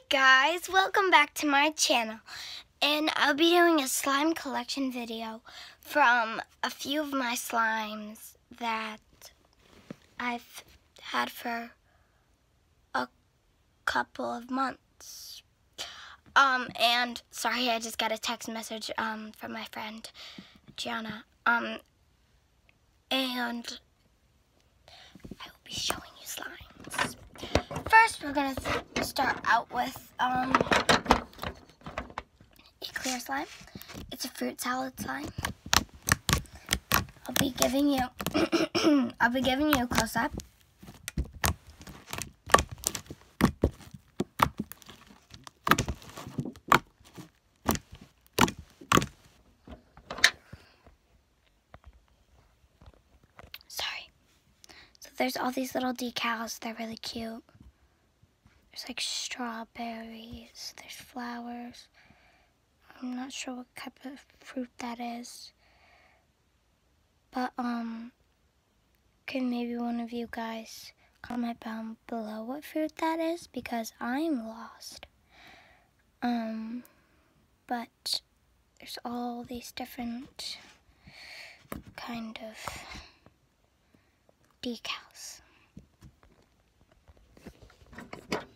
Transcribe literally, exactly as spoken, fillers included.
guys, welcome back to my channel, and I'll be doing a slime collection video from a few of my slimes that I've had for a couple of months. Um, and sorry, I just got a text message um, from my friend Gianna, um, and I will be showing you slimes. First, we're gonna start out with um, a clear slime. It's a fruit salad slime. I'll be giving you, I'll be giving you a close up. Sorry. So there's all these little decals. They're really cute. There's like strawberries, there's flowers. I'm not sure what type of fruit that is. But, um, can maybe one of you guys comment down below what fruit that is? Because I'm lost. Um, but there's all these different kind of decals.